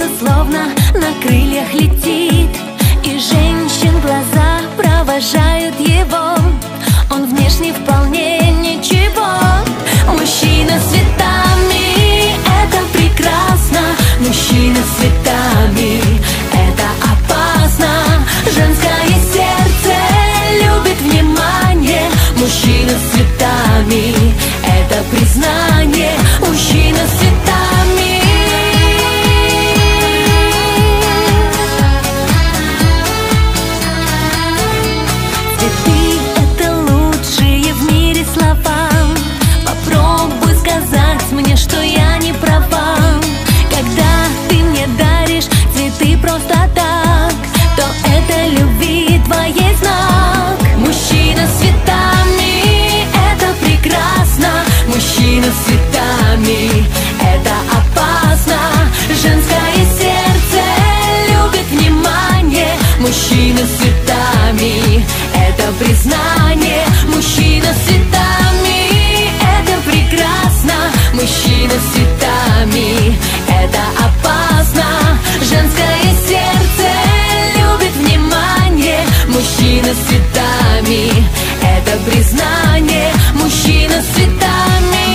что словно на крыльях летит, и женщин глаза провожают его. Он внешне вполне ничего. Мужчина с цветами — это прекрасно. Мужчина с цветами — это опасно. Женское сердце любит внимание. Мужчина с цветами — это признание. Мужчина с цветами. Цветы — это лучшие в мире слова. Попробуй сказать мне, что я не права. Когда ты мне даришь цветы просто так, то это любви твоей знак. Мужчина с цветами — это прекрасно. Мужчина с цветами — это опасно. Женское сердце любит внимание. Мужчина с цветами — это признание. Мужчина с цветами — это прекрасно. Мужчина с цветами — это опасно. Женское сердце любит внимание. Мужчина с цветами — это признание. Мужчина с цветами.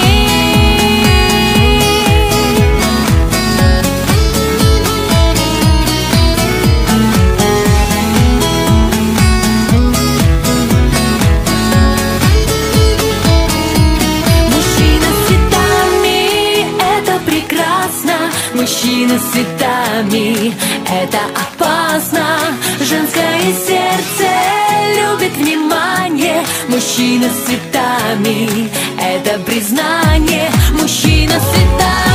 Мужчина с цветами — это опасно. Женское сердце любит внимание. Мужчина с цветами — это признание. Мужчина с цветами.